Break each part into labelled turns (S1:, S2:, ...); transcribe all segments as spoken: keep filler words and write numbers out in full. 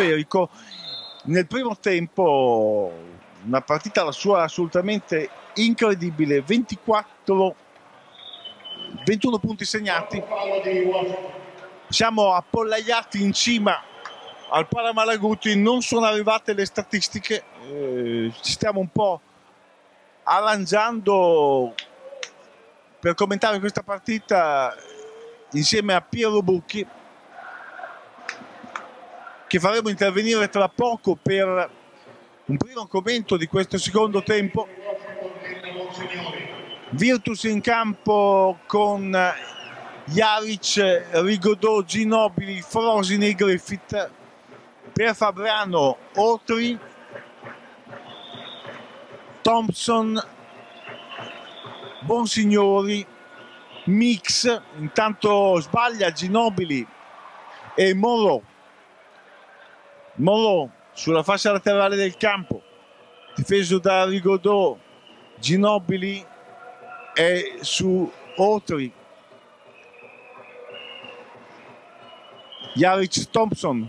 S1: stratosferico. Nel primo tempo una partita la sua assolutamente incredibile, ventiquattro ventuno punti segnati. Siamo appollaiati in cima al Palamalaguti, non sono arrivate le statistiche, eh, ci stiamo un po' arrangiando per commentare questa partita insieme a Piero Bucchi, che faremo intervenire tra poco per un primo commento di questo secondo tempo. Virtus in campo con Jaric, Rigaudot, Ginobili, Frosini, Griffith. Per Fabriano, Otri, Thompson, Bonsignori, Mix. Intanto sbaglia Ginobili e Moreau. Moreau sulla fascia laterale del campo, difeso da Rigaudot. Ginobili è su Otri. Jaric, Thompson.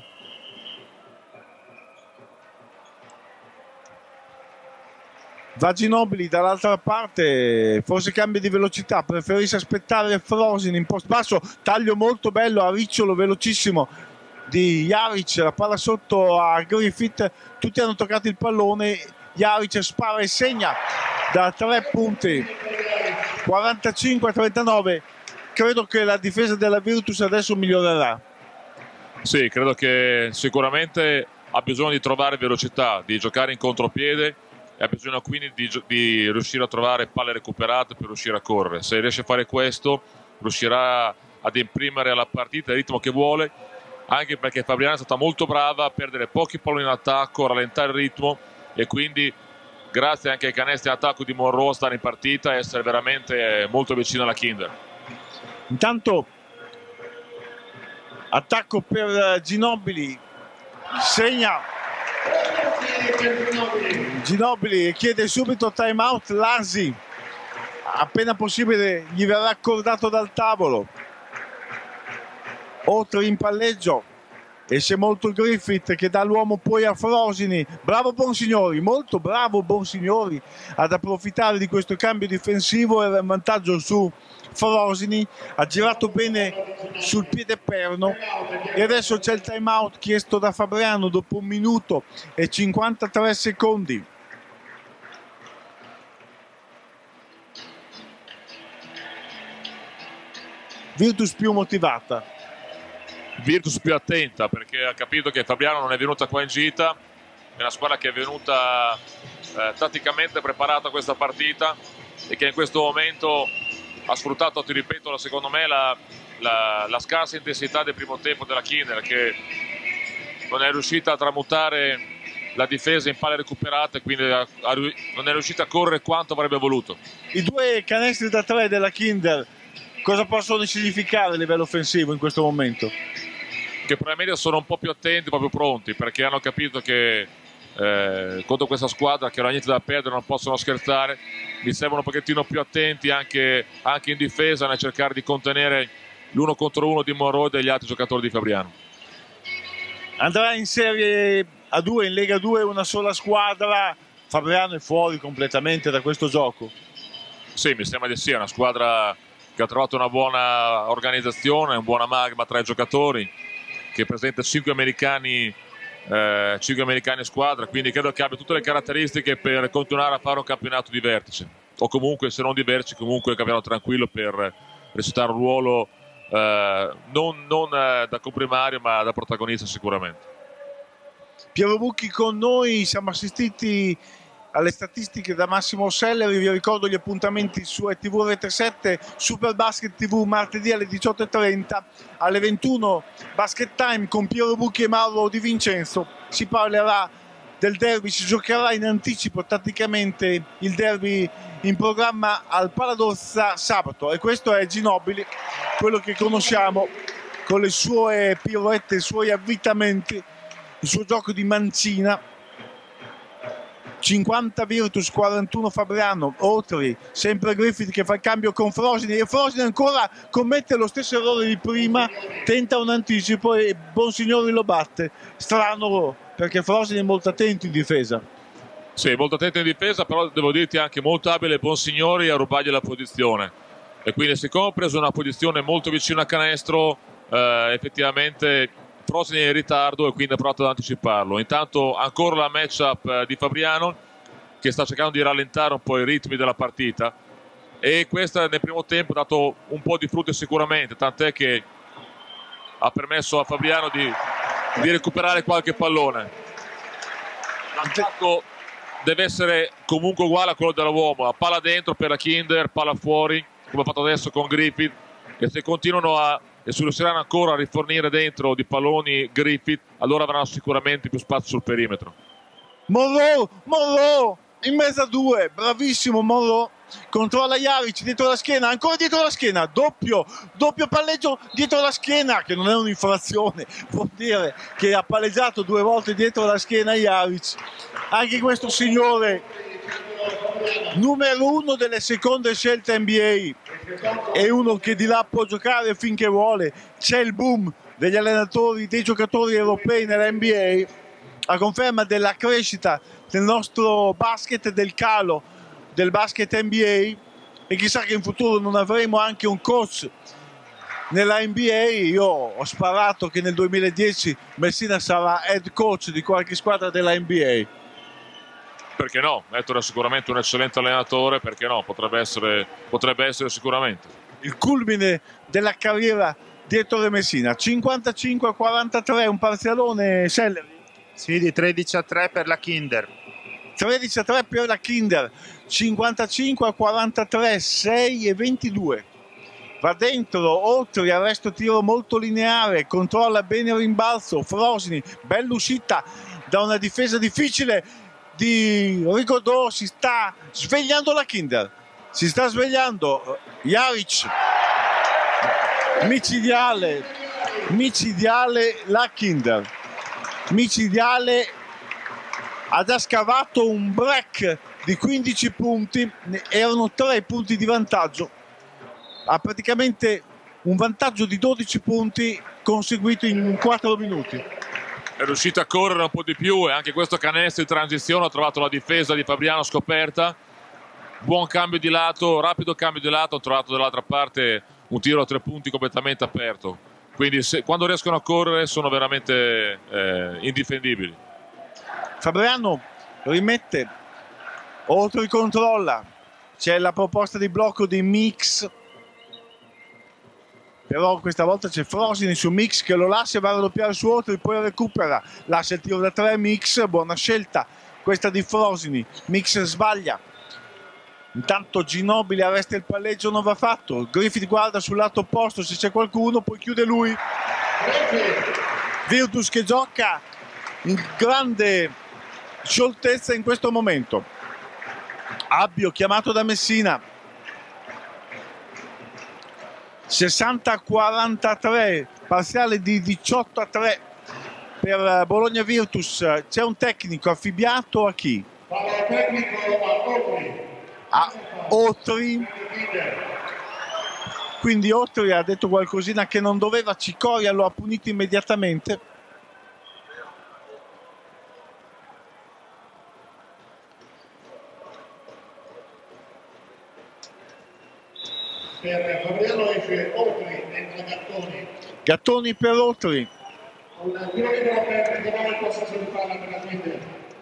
S1: Va Ginobili dall'altra parte, forse cambia di velocità, preferisce aspettare Frosin in post basso, taglio molto bello a ricciolo velocissimo di Jaric, la palla sotto a Griffith, tutti hanno toccato il pallone, Jaric spara e segna da tre punti, quarantacinque a trentanove. Credo che la difesa della Virtus adesso migliorerà.
S2: Sì, credo che sicuramente ha bisogno di trovare velocità, di giocare in contropiede, e ha bisogno quindi di, di riuscire a trovare palle recuperate per riuscire a correre. Se riesce a fare questo riuscirà ad imprimere alla partita il ritmo che vuole, anche perché Fabriano è stata molto brava a perdere pochi palloni in attacco, a rallentare il ritmo, e quindi grazie anche ai canestri in attacco di Monroe stare in partita e essere veramente molto vicino alla Kinder.
S1: Intanto attacco per Ginobili, segna Ginobili, chiede subito time out. Lasi, appena possibile gli verrà accordato dal tavolo. Otri in palleggio, esce molto Griffith che dà l'uomo poi a Frosini. Bravo Bonsignori, molto bravo Bonsignori ad approfittare di questo cambio difensivo, era in vantaggio su Frosini, ha girato bene sul piede perno e adesso c'è il time out chiesto da Fabriano dopo un minuto e cinquantatré secondi. Virtus più motivata,
S2: Virtus più attenta, perché ha capito che Fabriano non è venuta qua in gita, è una squadra che è venuta eh, tatticamente preparata a questa partita e che in questo momento ha sfruttato, ti ripeto, secondo me la, la, la scarsa intensità del primo tempo della Kinder, che non è riuscita a tramutare la difesa in palle recuperate, quindi a, a, non è riuscita a correre quanto avrebbe voluto.
S1: I due canestri da tre della Kinder cosa possono significare a livello offensivo in questo momento?
S2: Che probabilmente sono un po' più attenti, un po' più pronti, perché hanno capito che eh, contro questa squadra che non ha niente da perdere, non possono scherzare. Mi sembrano un pochettino più attenti anche, anche in difesa nel cercare di contenere l'uno contro uno di Monroe e degli altri giocatori di Fabriano.
S1: Andrà in Serie A due, in Lega due una sola squadra. Fabriano è fuori completamente da questo gioco.
S2: Sì, mi sembra di sì, è una squadra che ha trovato una buona organizzazione, un buona magma tra i giocatori, che presenta cinque americani, eh, cinque americani in squadra, quindi credo che abbia tutte le caratteristiche per continuare a fare un campionato di vertice, o comunque se non di vertice comunque un campionato tranquillo per recitare un ruolo eh, non, non eh, da comprimario ma da protagonista sicuramente.
S1: Piero Bucchi con noi, siamo assistiti alle statistiche da Massimo Selleri. Vi ricordo gli appuntamenti su E T V Rete sette, Super Basket T V martedì alle diciotto e trenta, alle ventuno Basket Time con Piero Bucchi e Mauro Di Vincenzo. Si parlerà del derby, si giocherà in anticipo tatticamente il derby in programma al Paladozza sabato, e questo è Ginobili, quello che conosciamo con le sue pirouette, i suoi avvitamenti, il suo gioco di mancina. cinquanta Virtus, quarantuno Fabriano. Otri, sempre Griffith che fa il cambio con Frosini, e Frosini ancora commette lo stesso errore di prima, tenta un anticipo e Bonsignori lo batte. Strano, perché Frosini è molto attento in difesa.
S2: Sì, molto attento in difesa, però devo dirti anche molto abile Bonsignori a rubargli la posizione, e quindi siccome ha preso una posizione molto vicina a canestro, eh, effettivamente Frosini è in ritardo e quindi ha provato ad anticiparlo. Intanto ancora la matchup di Fabriano, che sta cercando di rallentare un po' i ritmi della partita, e questa nel primo tempo ha dato un po' di frutti sicuramente, tant'è che ha permesso a Fabriano di, di recuperare qualche pallone. L'attacco deve essere comunque uguale a quello dell'uomo, a palla dentro per la Kinder, palla fuori, come ha fatto adesso con Griffith, e se continuano a e se riusciranno ancora a rifornire dentro di palloni Griffith, allora avranno sicuramente più spazio sul perimetro.
S1: Monroe, Monroe in mezzo a due, bravissimo Monroe, controlla Jaric dietro la schiena, ancora dietro la schiena, doppio, doppio palleggio dietro la schiena, che non è un'infrazione, vuol dire che ha palleggiato due volte dietro la schiena Jaric. Anche questo signore, numero uno delle seconde scelte N B A, è uno che di là può giocare finché vuole. C'è il boom degli allenatori, dei giocatori europei nell'N B A, a conferma della crescita del nostro basket e del calo del basket N B A, e chissà che in futuro non avremo anche un coach nella N B A. Io ho sparato che nel duemiladieci Messina sarà head coach di qualche squadra della N B A.
S2: Perché no? Ettore è sicuramente un eccellente allenatore, perché no? Potrebbe essere, potrebbe essere sicuramente.
S1: Il culmine della carriera di Ettore Messina. cinquantacinque a quarantatré, un parzialone, Selleri?
S3: Sì, di tredici a tre per la Kinder.
S1: tredici a tre per la Kinder, cinquantacinque a quarantatré, sei e ventidue. Va dentro, Otri, arresto tiro molto lineare, controlla bene il rimbalzo, Frosini, bella uscita da una difesa difficile di Rigaudot, si sta svegliando la Kinder, si sta svegliando Jaric, micidiale, micidiale la Kinder, micidiale, ha già scavato un break di quindici punti, erano tre punti di vantaggio, ha praticamente un vantaggio di dodici punti conseguito in quattro minuti.
S2: È riuscito a correre un po' di più, e anche questo canestro in transizione ha trovato la difesa di Fabriano scoperta. Buon cambio di lato, rapido cambio di lato, ha trovato dall'altra parte un tiro a tre punti completamente aperto. Quindi se, quando riescono a correre sono veramente eh, indifendibili.
S1: Fabriano rimette, Otri controlla, c'è la proposta di blocco di Mix, però questa volta c'è Frosini su Mix che lo lascia, va a raddoppiare su Otri, poi recupera, lascia il tiro da tre Mix, buona scelta questa di Frosini, Mix sbaglia, intanto Ginobili arresta il palleggio, non va fatto, Griffith guarda sul lato opposto se c'è qualcuno, poi chiude lui, Virtus che gioca in grande scioltezza in questo momento. Abbio chiamato da Messina, sessanta a quarantatré, parziale di diciotto a tre per Bologna Virtus. C'è un tecnico affibbiato a chi? A Otri. Quindi Otri ha detto qualcosina che non doveva, Cicoria lo ha punito immediatamente.
S4: Per Fabriano esce Otri, entra Gattoni.
S1: Gattoni per Otri.
S4: Un tiro libero per ritrovare il possesso di palla per la Kinder.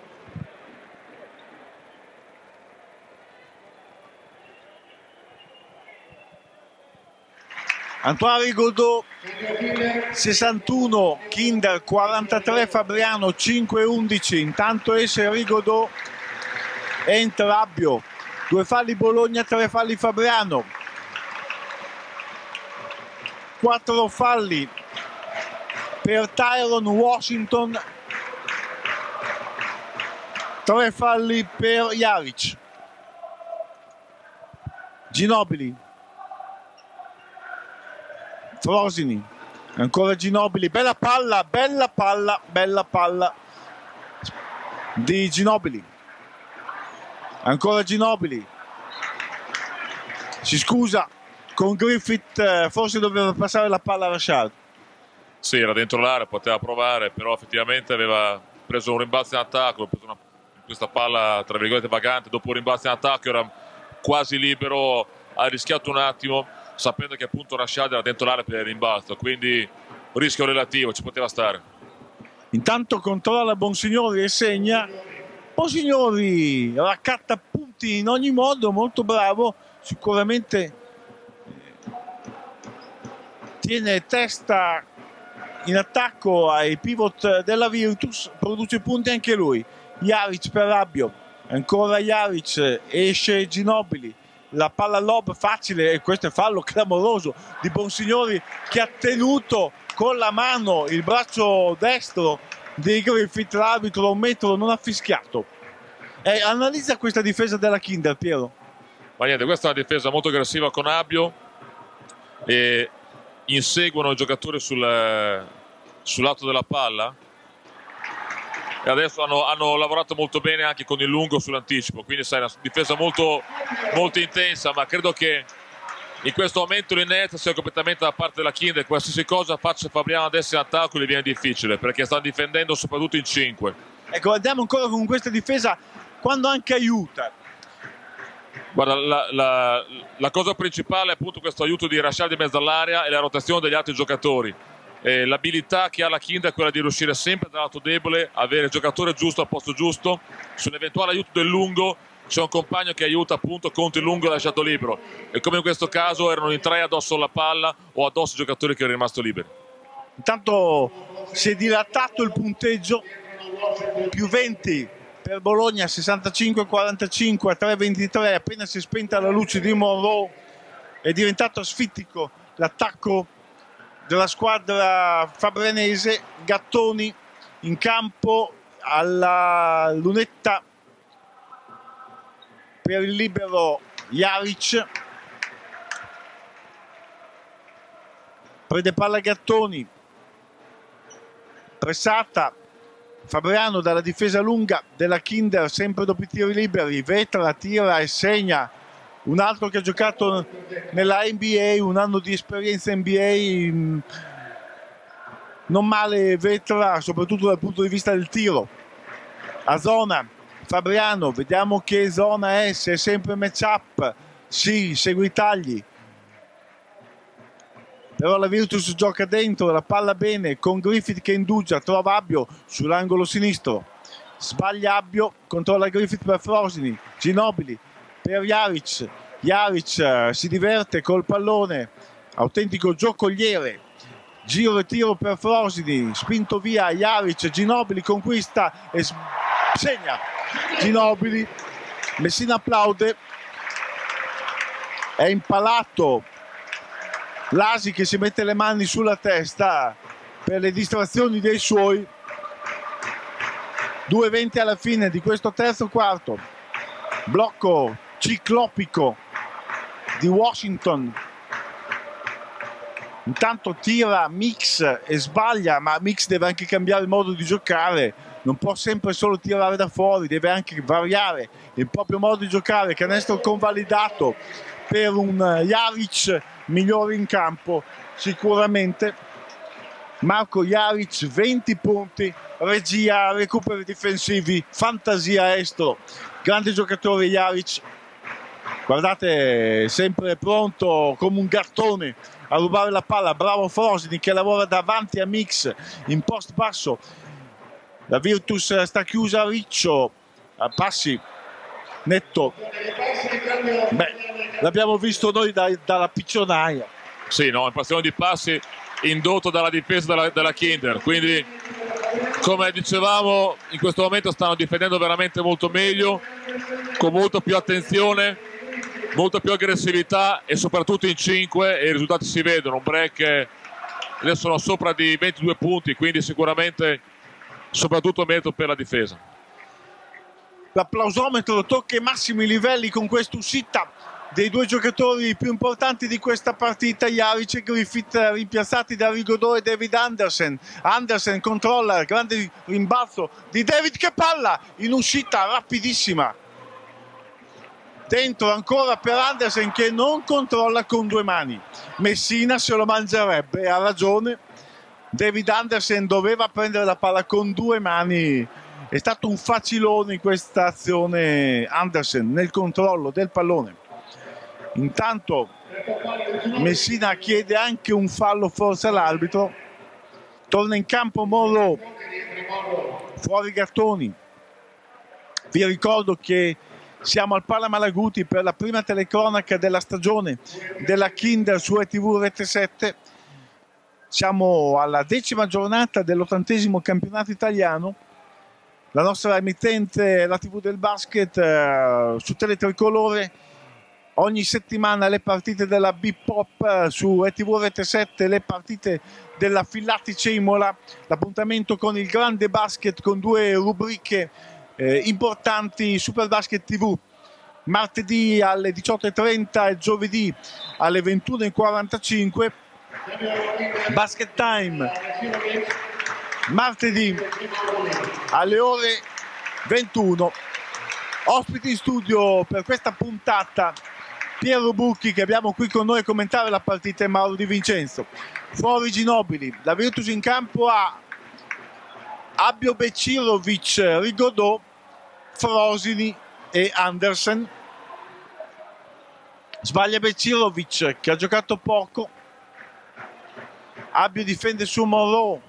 S1: Antoine Rigaudot sessantuno, Kinder quarantatré, Fabriano cinque undici. Intanto esce Rigaudot, entra Abbio, due falli Bologna, tre falli Fabriano, quattro falli per Tyron Washington, tre falli per Jaric. Ginobili, Frosini, ancora Ginobili, bella palla, bella palla, bella palla di Ginobili. Ancora Ginobili, si scusa con Griffith, forse doveva passare la palla a Rashad.
S2: Sì, era dentro l'area, poteva provare, però effettivamente aveva preso un rimbalzo in attacco, preso una, questa palla tra virgolette vagante, dopo un rimbalzo in attacco era quasi libero, ha rischiato un attimo sapendo che appunto Rashad era dentro l'area per il rimbalzo, quindi rischio relativo, ci poteva stare.
S1: Intanto controlla Bonsignori e segna. Bonsignori raccatta punti in ogni modo, molto bravo, sicuramente tiene testa in attacco ai pivot della Virtus, produce punti anche lui. Jaric per Rabbio, ancora Jaric, esce Ginobili, la palla lob facile, e questo è fallo clamoroso di Bonsignori che ha tenuto con la mano il braccio destro di Griffith. L'arbitro un metro non ha fischiato. Eh, analizza questa difesa della Kinder, Piero.
S2: Ma niente, questa è una difesa molto aggressiva con Rabbio e inseguono i giocatori sul, sul lato della palla e adesso hanno, hanno lavorato molto bene anche con il lungo sull'anticipo, quindi sai, una difesa molto, molto intensa, ma credo che in questo momento l'inerzia sia completamente da parte della Kinder. Qualsiasi cosa faccia Fabriano adesso in attacco gli viene difficile perché stanno difendendo soprattutto in cinque.
S1: Ecco, guardiamo ancora con questa difesa quando anche aiuta.
S2: Guarda, la, la, la cosa principale è appunto questo aiuto di Rashad in mezzo all'area e la rotazione degli altri giocatori. Eh, l'abilità che ha la Kinder è quella di riuscire sempre dal lato debole, avere il giocatore giusto al posto giusto. Sull'eventuale aiuto del lungo c'è un compagno che aiuta appunto contro il lungo lasciato libero, e come in questo caso erano in tre addosso alla palla o addosso ai giocatori che erano rimasti liberi.
S1: Intanto si è dilatato il punteggio, più venti per Bologna, sessantacinque a quarantacinque a tre ventitré. Appena si è spenta la luce di Monroe è diventato asfittico l'attacco della squadra fabrenese. Gattoni in campo alla lunetta per il libero Jaric, prende palla Gattoni, pressata Fabriano dalla difesa lunga della Kinder, sempre dopo i tiri liberi. Vetra tira e segna, un altro che ha giocato nella N B A, un anno di esperienza N B A. Non male Vetra, soprattutto dal punto di vista del tiro. A zona Fabriano, vediamo che zona è, se è sempre match up. Sì, segue i tagli, però la Virtus gioca dentro, la palla bene con Griffith che indugia, trova Abbio sull'angolo sinistro, sbaglia Abbio, controlla Griffith per Frosini, Ginobili per Jaric, Jaric uh, si diverte col pallone, autentico giocoliere, giro e tiro per Frosini, spinto via Jaric, Ginobili conquista e segna Ginobili. Messina applaude, è impalato Lasi che si mette le mani sulla testa per le distrazioni dei suoi. due venti alla fine di questo terzo quarto, blocco ciclopico di Washington. Intanto tira Mix e sbaglia, ma Mix deve anche cambiare il modo di giocare, non può sempre solo tirare da fuori, deve anche variare il proprio modo di giocare. Canestro convalidato per un Jaric migliore in campo sicuramente. Marco Jaric, venti punti, regia, recuperi difensivi, fantasia estro, grande giocatore Jaric, guardate, sempre pronto come un gattone a rubare la palla. Bravo Frosini che lavora davanti a Mix in post basso. La Virtus sta chiusa a Riccio, a passi netto. Beh, l'abbiamo visto noi da, dalla piccionaia.
S2: Sì, no, in passione di passi indotto dalla difesa della, della Kinder, quindi come dicevamo in questo momento stanno difendendo veramente molto meglio, con molto più attenzione, molta più aggressività e soprattutto in cinque, e i risultati si vedono. Un break adesso sono sopra di ventidue punti, quindi sicuramente soprattutto merito per la difesa.
S1: L'applausometro tocca i massimi livelli con questa uscita dei due giocatori più importanti di questa partita, Jaric e Griffith, rimpiazzati da Rigodò e David Anderson. Anderson controlla, grande rimbalzo di David, che palla in uscita rapidissima. dentro ancora per Andersen che non controlla con due mani. Messina se lo mangerebbe, ha ragione. David Andersen doveva prendere la palla con due mani, è stato un facilone in questa azione Andersen nel controllo del pallone. Intanto Messina chiede anche un fallo forse all'arbitro, torna in campo Morro, fuori Gattoni. Vi ricordo che siamo al Pala Malaguti per la prima telecronaca della stagione della Kinder su E T V Rete sette. Siamo alla decima giornata dell'ottantesimo campionato italiano. La nostra emittente, la tivù del basket, eh, su Teletricolore. Ogni settimana le partite della B-Pop, eh, su E T V Rete sette, le partite della Fillatice Imola. L'appuntamento con il grande basket con due rubriche eh, importanti, Super Basket tivù. Martedì alle diciotto e trenta e giovedì alle ventuno e quarantacinque. Basket Time martedì alle ore ventuno. Ospiti in studio per questa puntata Piero Bucchi, che abbiamo qui con noi a commentare la partita, e Mauro Di Vincenzo. Fuori Ginobili, la Virtus in campo a Abio Becirovic, Rigodò, Frosini e Andersen. Sbaglia Becirovic che ha giocato poco. Abio difende su Morò,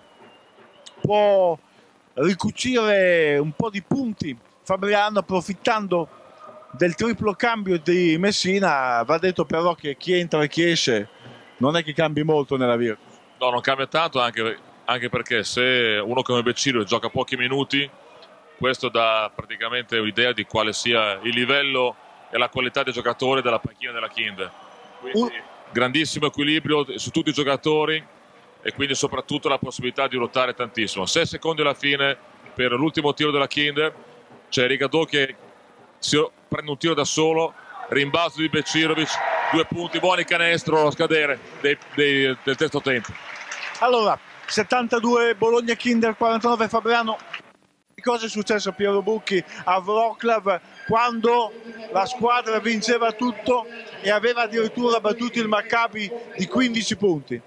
S1: può ricucire un po' di punti Fabriano approfittando del triplo cambio di Messina. Va detto però che chi entra e chi esce non è che cambi molto nella Virtus.
S2: No, non cambia tanto, anche, anche perché se uno come Beciro gioca pochi minuti, questo dà praticamente un'idea di quale sia il livello e la qualità dei giocatori della panchina della Kinder. Quindi uh. grandissimo equilibrio su tutti i giocatori e quindi soprattutto la possibilità di ruotare tantissimo. sei secondi alla fine per l'ultimo tiro della Kinder, c'è Rigodò che si prende un tiro da solo, rimbalzo di Becirovic, due punti, buoni, canestro a scadere dei, dei, del terzo tempo.
S1: Allora, settantadue Bologna Kinder, quarantanove Fabriano. Cosa è successo a Piero Bucchi a Wroclaw quando la squadra vinceva tutto e aveva addirittura battuto il Maccabi di quindici punti?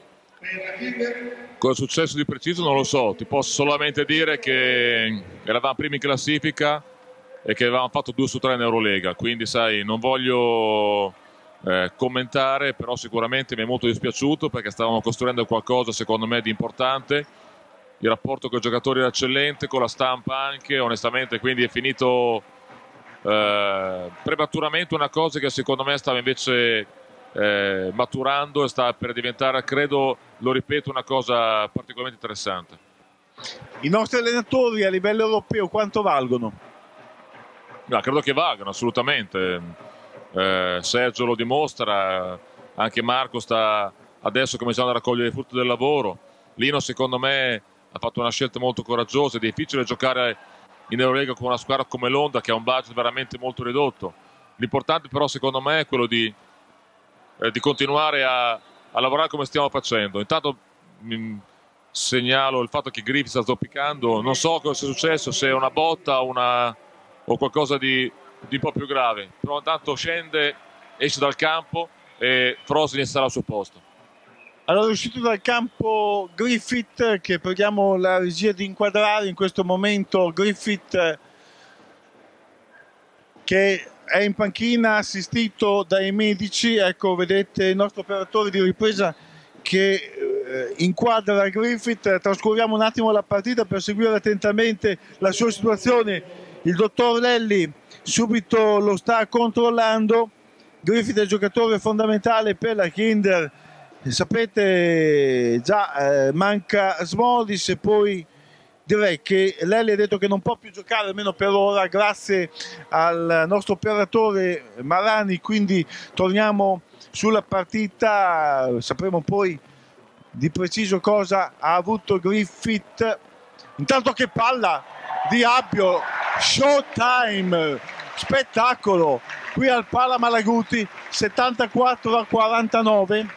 S2: Cosa è successo di preciso non lo so, ti posso solamente dire che eravamo primi in classifica e che avevamo fatto due su tre in Eurolega, quindi sai, non voglio eh, commentare, però sicuramente mi è molto dispiaciuto perché stavamo costruendo qualcosa secondo me di importante. Il rapporto con i giocatori era eccellente, con la stampa anche, onestamente, quindi è finito eh, prematuramente una cosa che secondo me stava invece eh, maturando e sta per diventare, credo, lo ripeto, una cosa particolarmente interessante.
S1: I nostri allenatori a livello europeo quanto valgono?
S2: No, credo che valgano assolutamente. Eh, Sergio lo dimostra, anche Marco sta adesso cominciando a raccogliere i frutti del lavoro. Lino secondo me ha fatto una scelta molto coraggiosa. È difficile giocare in Eurolega con una squadra come l'Onda che ha un budget veramente molto ridotto. L'importante però secondo me è quello di, eh, di continuare a, a lavorare come stiamo facendo. Intanto mh, segnalo il fatto che Griffith sta zoppicando, non so cosa sia successo, se è una botta una, o qualcosa di, di un po' più grave, però intanto scende, esce dal campo e Frosini sarà al suo posto.
S1: Allora è uscito dal campo Griffith, che preghiamo la regia di inquadrare in questo momento. Griffith che è in panchina assistito dai medici. Ecco, vedete il nostro operatore di ripresa che eh, inquadra Griffith. Trascuriamo un attimo la partita per seguire attentamente la sua situazione. Il dottor Lelli subito lo sta controllando. Griffith è il giocatore fondamentale per la Kinder. Sapete già, eh, manca Smodis e poi direi che Lelli ha detto che non può più giocare almeno per ora grazie al nostro operatore Marani, quindi torniamo sulla partita, sapremo poi di preciso cosa ha avuto Griffith. Intanto che palla di Abio, showtime, spettacolo qui al Pala Malaguti, settantaquattro a quarantanove.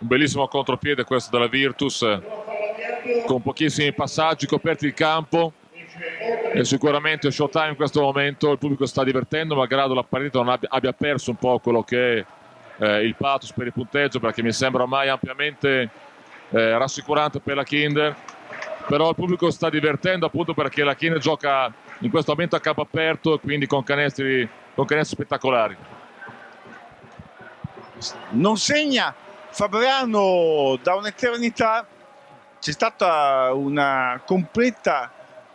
S2: Un bellissimo contropiede questo della Virtus, con pochissimi passaggi, coperti il campo, e sicuramente showtime in questo momento. Il pubblico sta divertendo, malgrado la partita non abbia, abbia perso un po' quello che è eh, il pathos per il punteggio, perché mi sembra ormai ampiamente eh, rassicurante per la Kinder. Però il pubblico sta divertendo appunto perché la Kinder gioca in questo momento a campo aperto e quindi con canestri, con canestri spettacolari.
S1: Non segna Fabriano da un'eternità, c'è stata una completa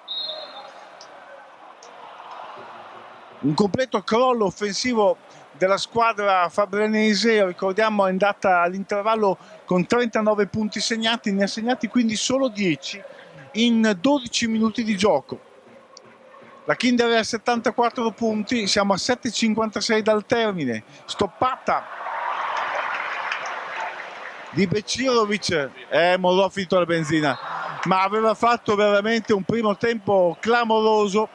S1: un completo crollo offensivo della squadra fabrianese. Ricordiamo è andata all'intervallo con trentanove punti segnati, ne ha segnati quindi solo dieci in dodici minuti di gioco. La Kinder è a settantaquattro punti, siamo a sette e cinquantasei dal termine, stoppata di Becirovic, eh, Morò ha finito la benzina, ma aveva fatto veramente un primo tempo clamoroso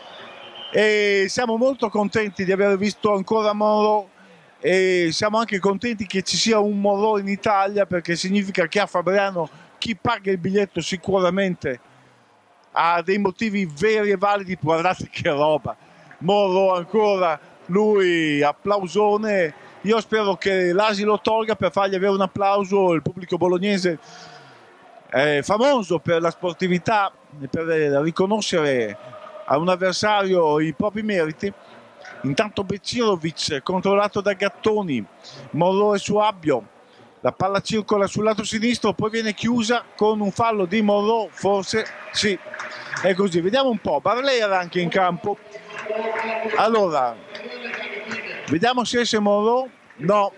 S1: e siamo molto contenti di aver visto ancora Morò, e siamo anche contenti che ci sia un Morò in Italia, perché significa che a Fabriano chi paga il biglietto sicuramente ha dei motivi veri e validi. Guardate che roba, Morò ancora, lui applausone. Io spero che l'Asi lo tolga per fargli avere un applauso. Il pubblico bolognese è famoso per la sportività e per riconoscere a un avversario i propri meriti. Intanto Becirovic controllato da Gattoni, Morò è su Abbio, la palla circola sul lato sinistro, poi viene chiusa con un fallo di Morò, forse sì, è così. Vediamo un po', Barlera anche in campo. Allora, vediamo se esce Morò. No,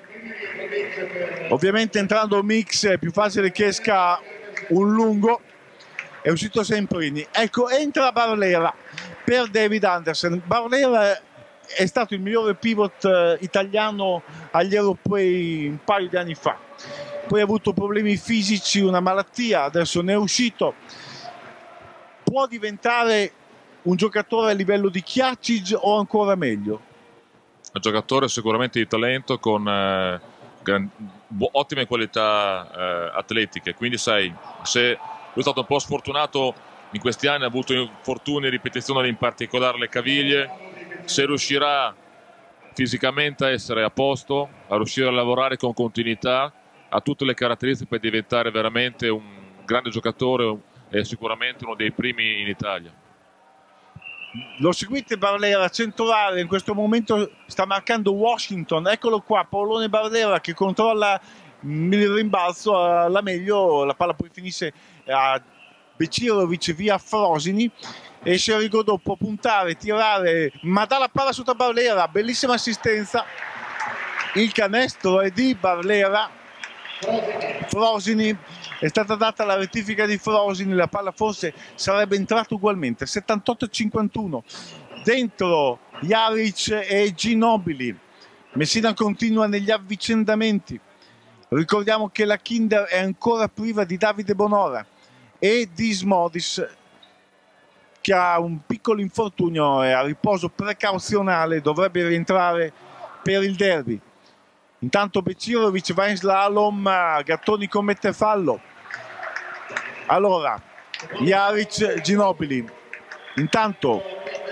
S1: ovviamente entrando Mix è più facile che esca un lungo. È uscito Semprini. Ecco, entra Barlera per David Andersen. Barlera è stato il migliore pivot italiano agli europei un paio di anni fa. Poi ha avuto problemi fisici, una malattia, adesso ne è uscito. Può diventare un giocatore a livello di Chiacic o ancora meglio?
S2: Un giocatore sicuramente di talento, con eh, gran, ottime qualità eh, atletiche, quindi sai, se lui è stato un po' sfortunato in questi anni, ha avuto infortuni e ripetizioni, in particolare le caviglie. Se riuscirà fisicamente a essere a posto, a riuscire a lavorare con continuità, ha tutte le caratteristiche per diventare veramente un grande giocatore e sicuramente uno dei primi in Italia.
S1: Lo seguite Barlera, centrale, in questo momento sta marcando Washington, eccolo qua, Paolone Barlera che controlla il rimbalzo alla meglio, la palla poi finisce a Becirovic via Frosini, esce Rigodò, può puntare, tirare, ma dà la palla sotto a Barlera, bellissima assistenza, il canestro è di Barlera. Frosini, è stata data la rettifica di Frosini, la palla forse sarebbe entrata ugualmente. Settantotto a cinquantuno, dentro Jaric e Ginobili. Messina continua negli avvicendamenti. Ricordiamo che la Kinder è ancora priva di Davide Bonora e di Smodis, che ha un piccolo infortunio e a riposo precauzionale, dovrebbe rientrare per il derby. Intanto Becirovic va in slalom, Gattoni commette fallo. Allora, Jaric, Ginobili. Intanto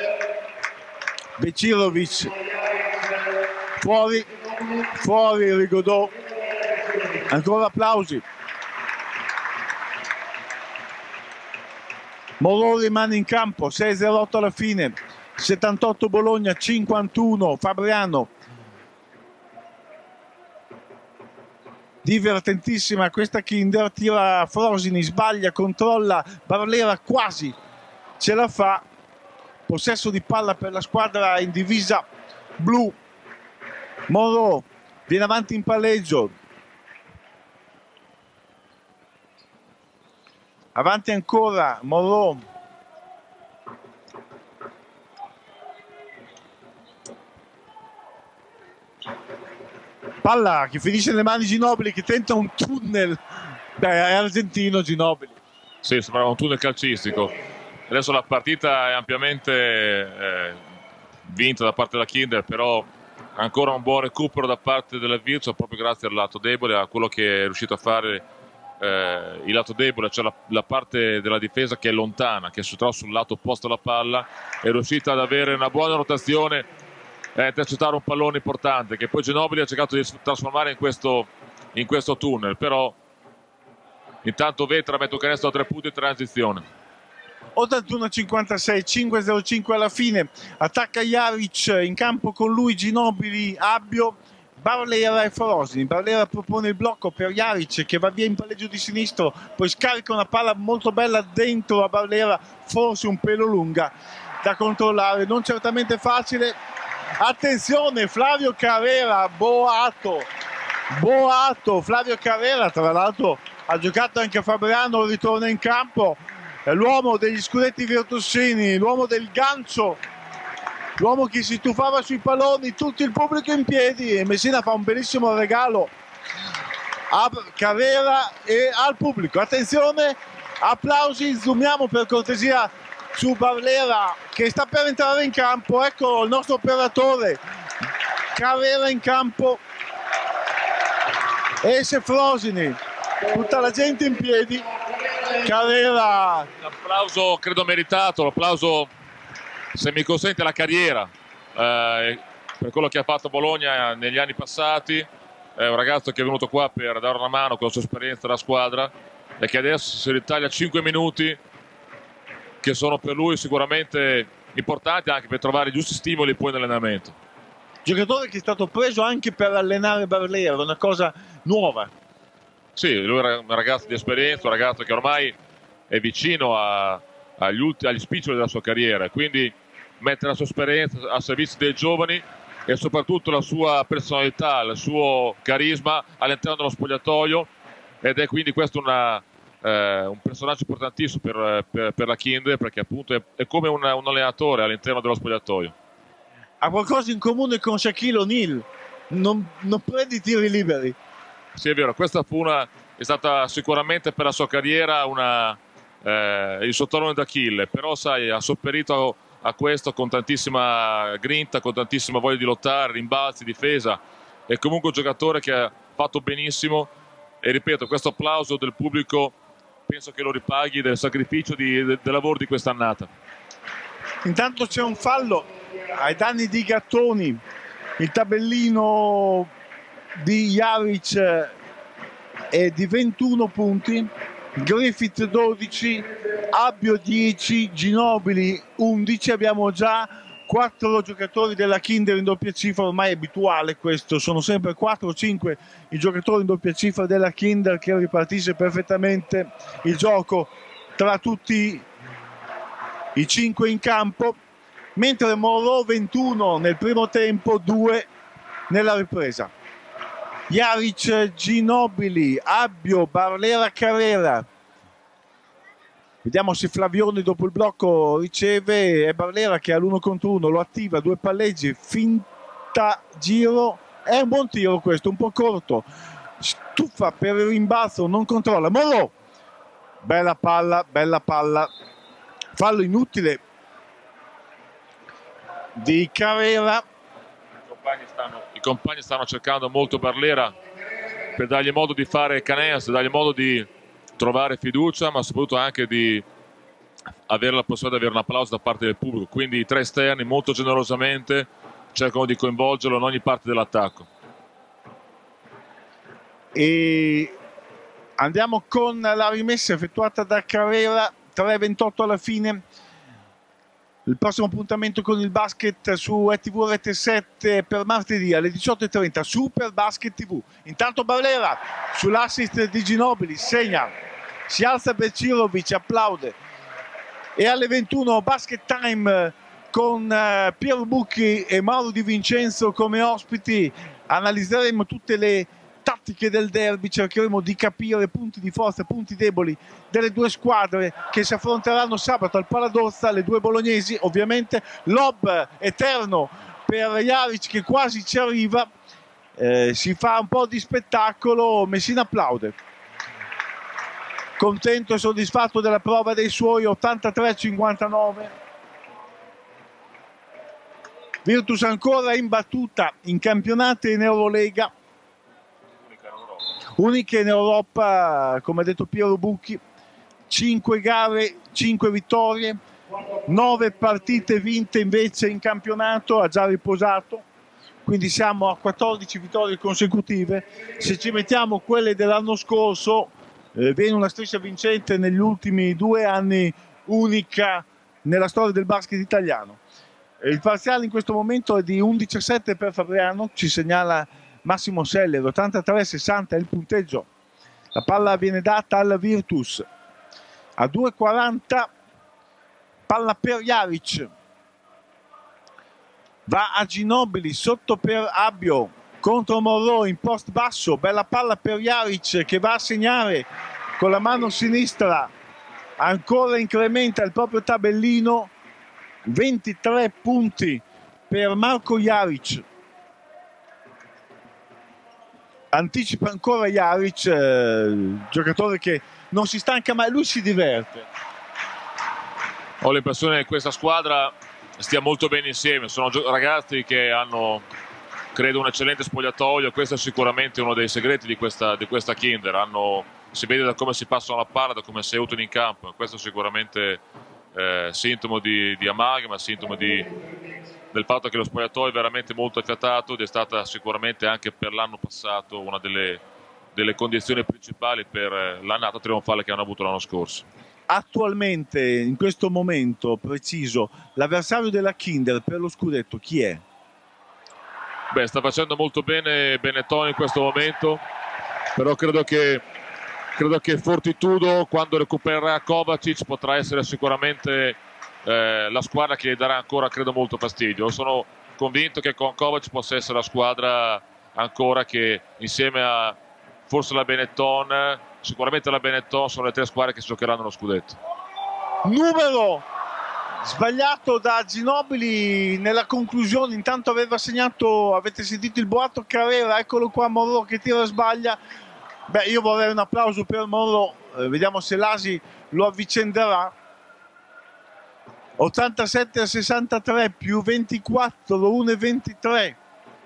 S1: Becirovic fuori, fuori Rigodò. Ancora applausi. Morò rimane in campo, sei a zero otto alla fine. settantotto Bologna, cinquantuno Fabriano. Divertentissima questa Kinder, tira Frosini, sbaglia, controlla, Barlera quasi ce la fa. Possesso di palla per la squadra in divisa blu. Morò viene avanti in palleggio. Avanti ancora Morò. Palla che finisce nelle mani Ginobili, che tenta un tunnel. Beh, è argentino Ginobili.
S2: Sì, sembrava un tunnel calcistico. Adesso la partita è ampiamente eh, vinta da parte della Kinder, però ancora un buon recupero da parte della Virtus proprio grazie al lato debole, a quello che è riuscito a fare eh, il lato debole, cioè la, la parte della difesa che è lontana, che si trova sul lato opposto alla palla, è riuscita ad avere una buona rotazione e a intercettare un pallone importante che poi Ginobili ha cercato di trasformare in questo, in questo tunnel, però intanto Vetra mette un canestro a tre punti in transizione.
S1: ottantuno a cinquantasei, cinque a zero cinque alla fine, attacca Jaric, in campo con lui Ginobili, Abbio, Barlera e Frosini. Barlera propone il blocco per Jaric che va via in palleggio di sinistro, poi scarica una palla molto bella dentro a Barlera, forse un pelo lunga da controllare, non certamente facile. Attenzione, Flavio Carrera, boato, boato, Flavio Carrera tra l'altro ha giocato anche a Fabriano, ritorna in campo. L'uomo degli scudetti virtusini, l'uomo del gancio, l'uomo che si tuffava sui palloni, tutto il pubblico in piedi, e Messina fa un bellissimo regalo a Carrera e al pubblico. Attenzione, applausi, zoomiamo per cortesia su Barlera che sta per entrare in campo. Ecco il nostro operatore, Carrera in campo, esce Frosini, tutta la gente in piedi. Carrera,
S2: un applauso credo meritato, l'applauso, se mi consente, la carriera eh, per quello che ha fatto Bologna negli anni passati. È un ragazzo che è venuto qua per dare una mano con la sua esperienza alla squadra e che adesso si ritaglia cinque minuti che sono per lui sicuramente importanti anche per trovare i giusti stimoli poi nell'allenamento.
S1: Giocatore che è stato preso anche per allenare Barlera, una cosa nuova.
S2: Sì, lui è un ragazzo di esperienza, un ragazzo che ormai è vicino a, agli, ultimi, agli spiccioli della sua carriera, quindi mette la sua esperienza a servizio dei giovani e soprattutto la sua personalità, il suo carisma all'interno dello spogliatoio, ed è quindi questo una, eh, un personaggio importantissimo per, per, per la Kinder, perché appunto è, è come una, un allenatore all'interno dello spogliatoio.
S1: Ha qualcosa in comune con Shaquille O'Neal, non, non prende i tiri liberi.
S2: Sì, è vero, questa fu una, è stata sicuramente per la sua carriera una, eh, il suo tallone d'Achille, però sai, ha sopperito a, a questo con tantissima grinta, con tantissima voglia di lottare, rimbalzi, difesa. È comunque un giocatore che ha fatto benissimo e ripeto, questo applauso del pubblico penso che lo ripaghi del sacrificio di, de, del lavoro di quest'annata.
S1: Intanto c'è un fallo ai danni di Gattoni, il tabellino di Jaric è di ventuno punti, Griffith dodici, Abbio dieci, Ginobili undici. Abbiamo già quattro giocatori della Kinder in doppia cifra, ormai è abituale questo, sono sempre quattro o cinque i giocatori in doppia cifra della Kinder, che ripartisce perfettamente il gioco tra tutti i cinque in campo, mentre Moreau ventuno nel primo tempo, due nella ripresa. Jaric, Ginobili, Abbio, Barlera, Carrera. Vediamo se Flavioni dopo il blocco riceve, è Barlera che ha l'uno contro uno, lo attiva, due palleggi, finta giro, è un buon tiro questo, un po' corto, stuffa per il rimbalzo, non controlla. Moreau, bella palla, bella palla, fallo inutile di Carrera.
S2: Stanno, i compagni stanno cercando molto Barlera per dargli modo di fare canestro, dargli modo di trovare fiducia, ma soprattutto anche di avere la possibilità di avere un applauso da parte del pubblico. Quindi i tre esterni molto generosamente cercano di coinvolgerlo in ogni parte dell'attacco.
S1: E andiamo con la rimessa effettuata da Carrera, tre a ventotto alla fine. Il prossimo appuntamento con il basket su E T V Rete sette per martedì alle diciotto e trenta, Super Basket tivù. Intanto Barlera sull'assist di Ginobili segna, si alza Becirovic, applaude, e alle ventuno Basket Time con uh, Piero Bucchi e Mauro Di Vincenzo come ospiti. Analizzeremo tutte le tattiche del derby, cercheremo di capire punti di forza, punti deboli delle due squadre che si affronteranno sabato al Paladozza, le due bolognesi ovviamente. Lob eterno per Jaric che quasi ci arriva, eh, si fa un po' di spettacolo, Messina applaude, contento e soddisfatto della prova dei suoi. Ottantatré a cinquantanove. Virtus ancora imbattuta in campionato e in Eurolega, unica in Europa, come ha detto Piero Bucchi, cinque gare, cinque vittorie, nove partite vinte invece in campionato, ha già riposato, quindi siamo a quattordici vittorie consecutive. Se ci mettiamo quelle dell'anno scorso, eh, viene una striscia vincente negli ultimi due anni, unica nella storia del basket italiano. Il parziale in questo momento è di undici a sette per Fabriano, ci segnala Massimo Seller, ottantatré a sessanta è il punteggio. La palla viene data al Virtus. A due e quaranta palla per Jaric. Va a Ginobili, sotto per Abbio, contro Monroe in post basso. Bella palla per Jaric che va a segnare con la mano sinistra. Ancora incrementa il proprio tabellino. ventitré punti per Marko Jaric. Anticipa ancora Jaric, eh, giocatore che non si stanca mai, lui si diverte.
S2: Ho l'impressione che questa squadra stia molto bene insieme, sono ragazzi che hanno, credo, un eccellente spogliatoio. Questo è sicuramente uno dei segreti di questa, di questa Kinder. Hanno, si vede da come si passano la palla, da come si aiutano in campo. Questo è sicuramente eh, sintomo di, di amalgama, sintomo di, del fatto che lo spogliatoio è veramente molto affiatato, ed è stata sicuramente anche per l'anno passato una delle, delle condizioni principali per l'annata trionfale che hanno avuto l'anno scorso.
S1: Attualmente, in questo momento preciso, l'avversario della Kinder per lo scudetto chi è?
S2: Beh, sta facendo molto bene Benetton in questo momento, però credo che, credo che Fortitudo, quando recupererà Kovacic, potrà essere sicuramente eh, la squadra che darà ancora, credo, molto fastidio. Sono convinto che con Kovacic possa essere la squadra ancora che, insieme a forse la Benetton, sicuramente la Benetton, sono le tre squadre che si giocheranno lo scudetto.
S1: Numero sbagliato da Ginobili nella conclusione, intanto aveva segnato, avete sentito il boato Carrera, eccolo qua Monroe che tira e sbaglia. Beh, io vorrei un applauso per Monroe, eh, vediamo se l'Asi lo avvicenderà. ottantasette a sessantatré più ventiquattro, uno e ventitré.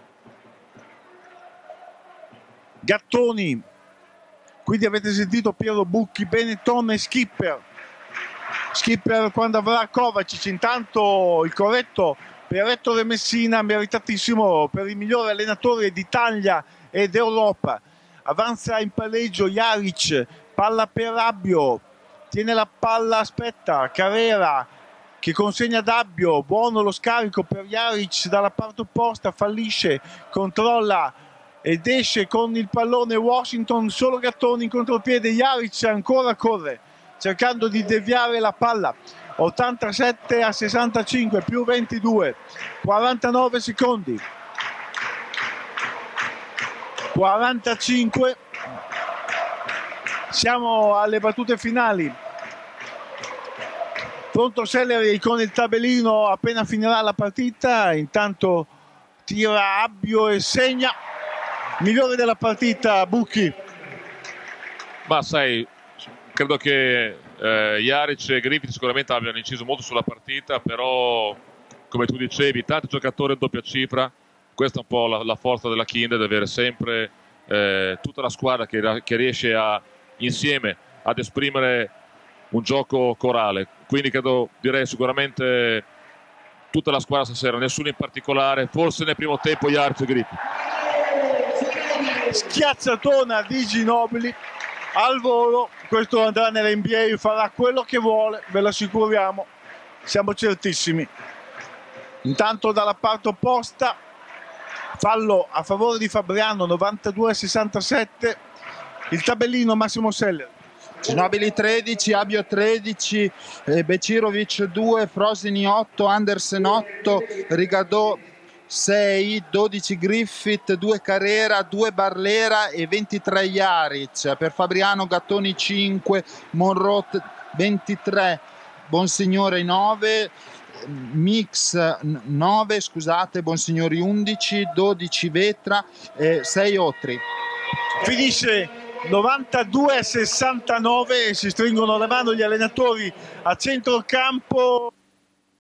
S1: Gattoni, quindi avete sentito Piero Bucchi, Benetton e Skipper. Skipper quando avrà Kovacic, intanto il corretto per Ettore Messina, meritatissimo per il migliore allenatore d'Italia ed Europa. Avanza in palleggio Jaric, palla per Abbio, tiene la palla, aspetta, Carrera che consegna ad Abbio, buono lo scarico per Jaric dalla parte opposta, fallisce, controlla ed esce con il pallone Washington, solo Gattoni in contropiede, Jaric ancora corre cercando di deviare la palla. Ottantasette a sessantacinque più ventidue, quarantanove secondi, quarantacinque, siamo alle battute finali. Pronto Selleri con il tabellino appena finirà la partita, intanto tira Abbio e segna. Migliore della partita Bucchi.
S2: Ma sai, credo che eh, Jaric e Griffith sicuramente abbiano inciso molto sulla partita, però come tu dicevi, tanti giocatori in doppia cifra, questa è un po' la, la forza della Kinder, di avere sempre eh, tutta la squadra che, che riesce a, insieme ad esprimere un gioco corale. Quindi credo, direi sicuramente tutta la squadra stasera, nessuno in particolare, forse nel primo tempo Jaric e Griffith.
S1: Schiacciatona di Ginobili al volo, questo andrà nell'N B A, farà quello che vuole, ve lo assicuriamo, siamo certissimi. Intanto dalla parte opposta fallo a favore di Fabriano, novantadue a sessantasette, il tabellino Massimo Seller.
S3: Ginobili tredici, Abbio tredici, eh, Becirovic due, Frosini otto, Andersen otto, Rigadò sei, dodici Griffith, due Carrera, due Barlera e ventitré Jaric. Per Fabriano Gattoni cinque, Monroe ventitré, Bonsignore nove, Mix nove, scusate, Bonsignori undici, dodici Vetra e sei Otri.
S1: Finisce novantadue a sessantanove e si stringono le mani gli allenatori a centrocampo.